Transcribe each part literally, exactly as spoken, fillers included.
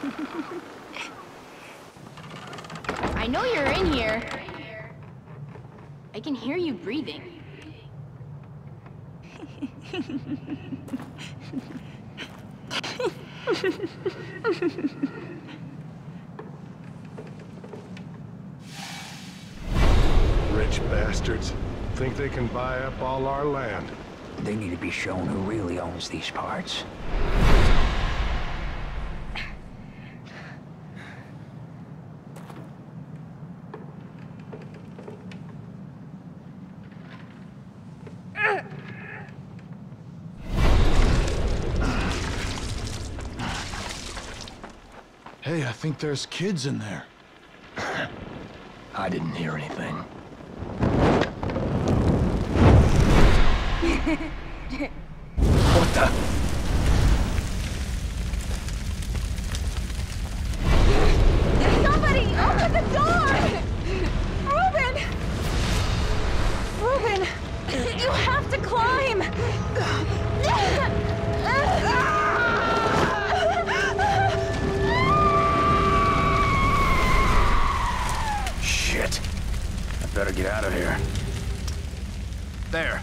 I know you're in here. I can hear you breathing. Rich bastards. Think they can buy up all our land. They need to be shown who really owns these parts. Hey, I think there's kids in there. I didn't hear anything. What the? Somebody, open the door! Reuben! Reuben, you have to climb! Shit. I better get out of here. There.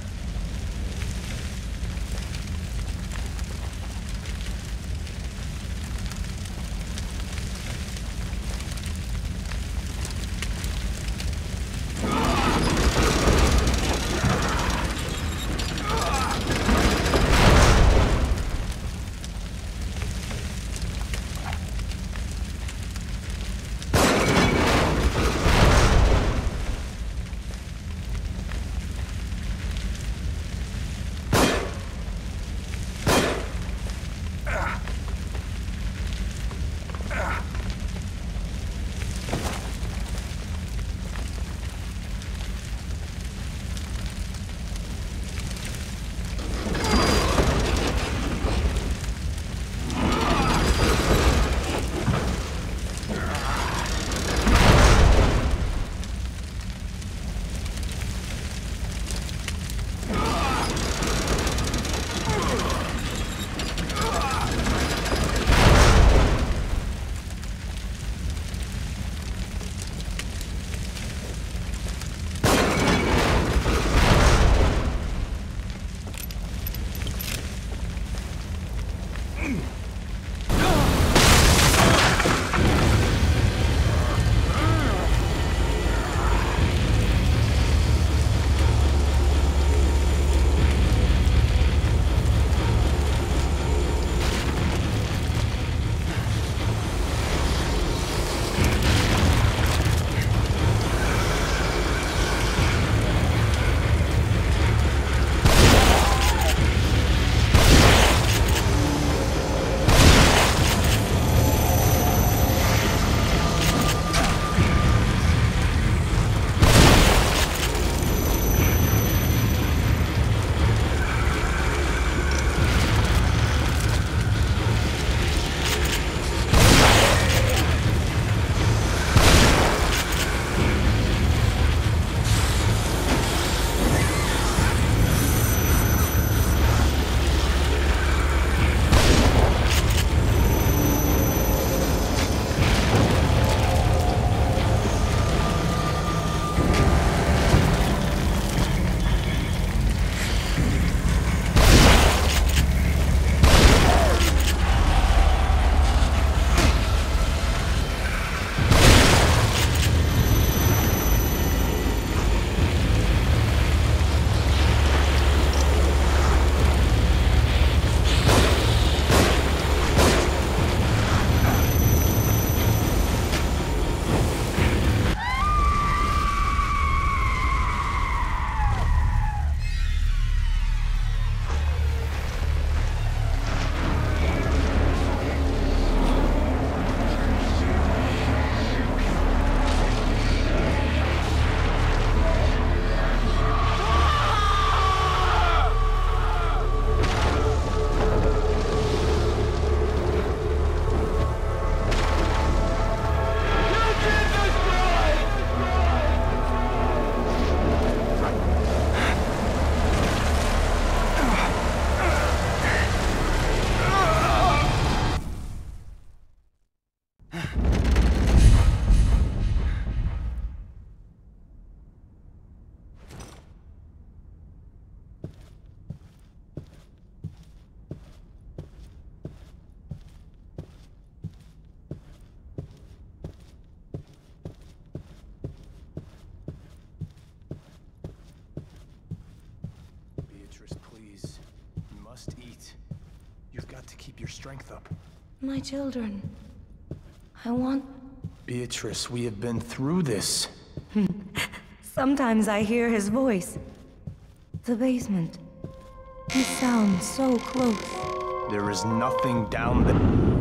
keep your strength up. My children. I want... Beatrice, we have been through this. Sometimes I hear his voice. The basement. He sounds so close. There is nothing down there.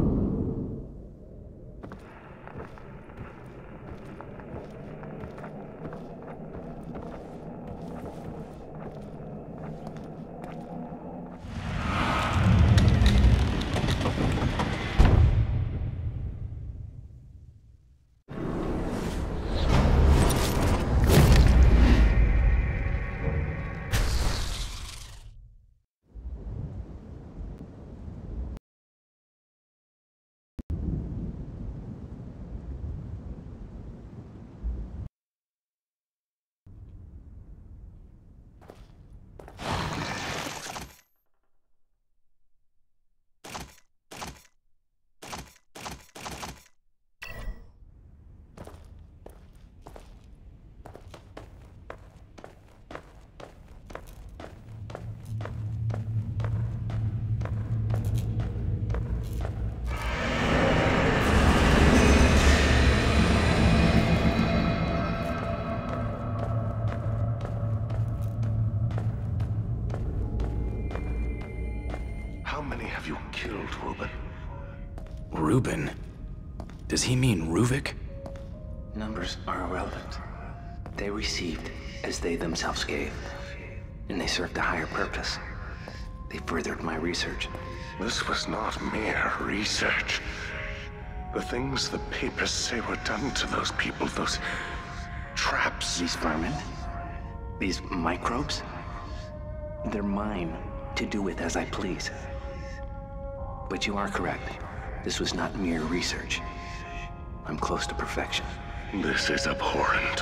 How many have you killed, Reuben? Reuben? Does he mean Ruvik? Numbers are irrelevant. They received as they themselves gave, and they served a higher purpose. They furthered my research. This was not mere research. The things the papers say were done to those people, those traps. These vermin, these microbes, they're mine to do with as I please. But you are correct. This was not mere research. I'm close to perfection. This is abhorrent.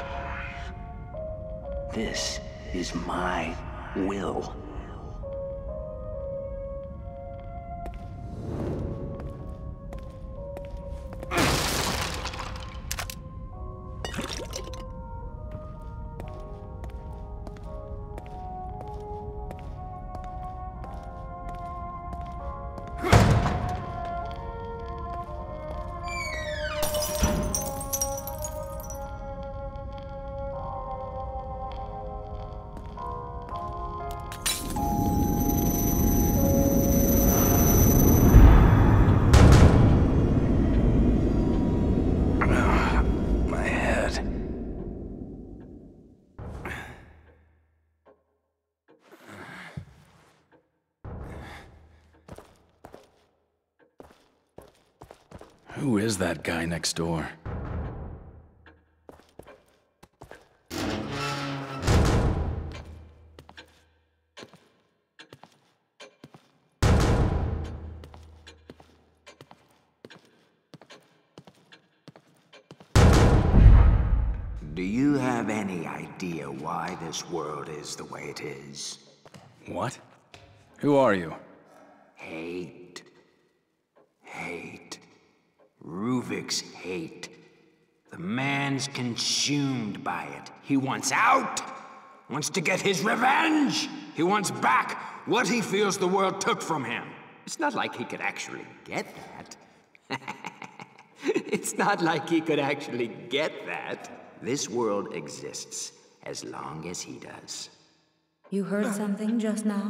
This is my will. Who is that guy next door? Do you have any idea why this world is the way it is? What? Who are you? Hate. Hate. Ruvik's hate. The man's consumed by it. He wants out! Wants to get his revenge! He wants back what he feels the world took from him. It's not like he could actually get that. It's not like he could actually get that. This world exists as long as he does. You heard something just now?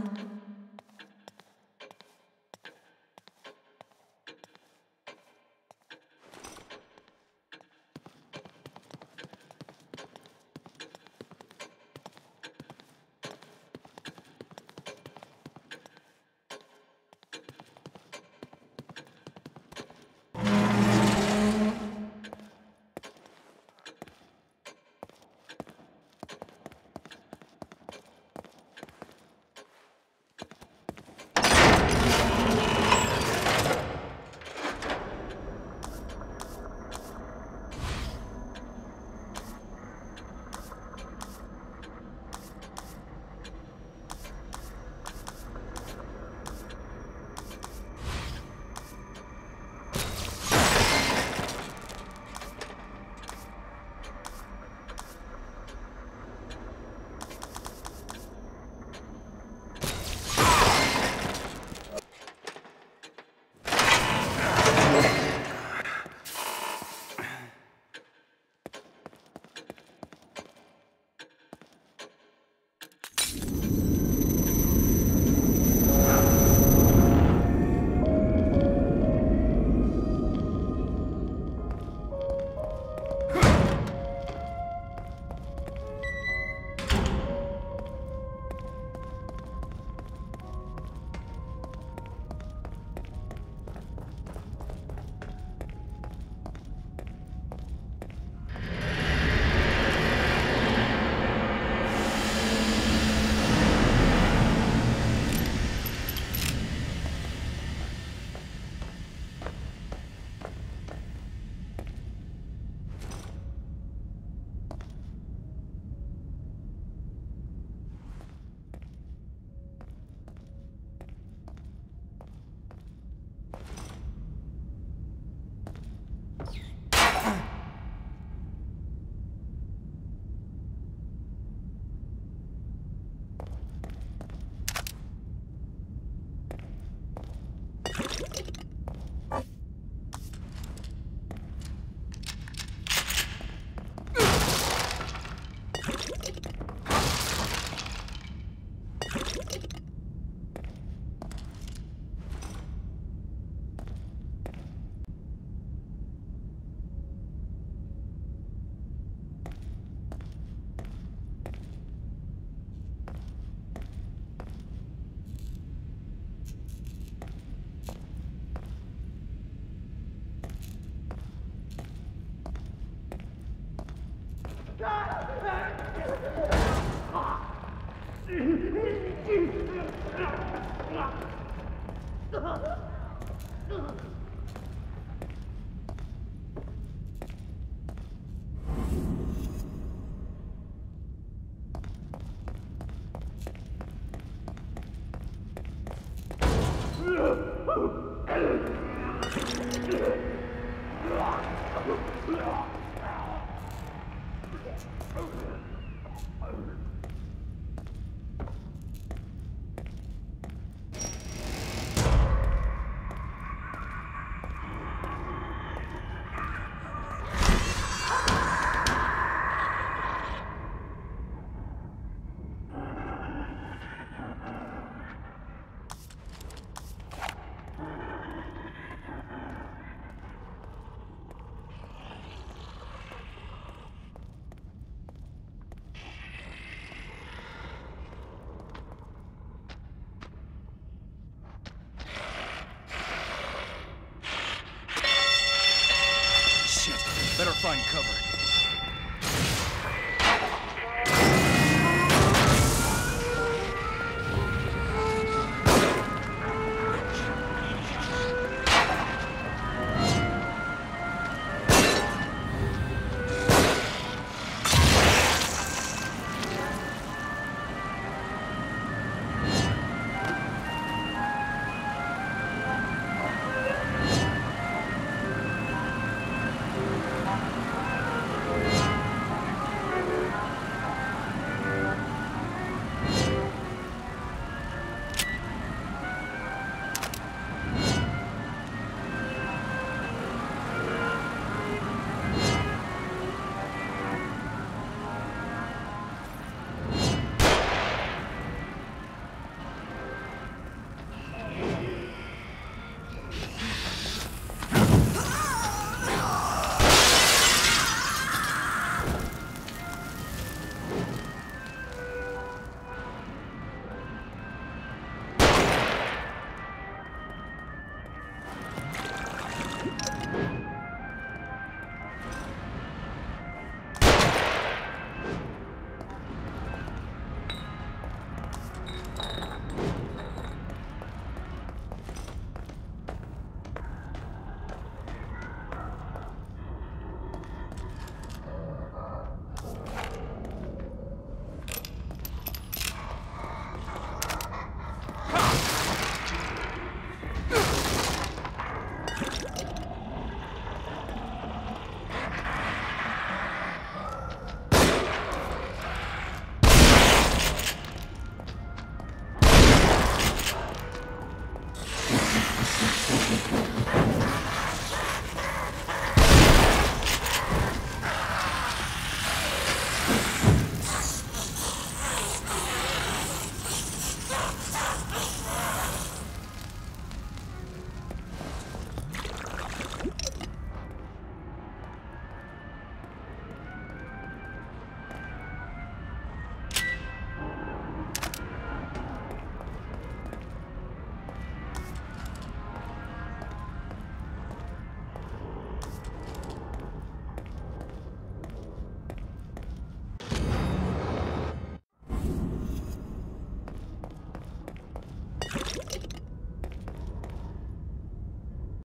Better find cover.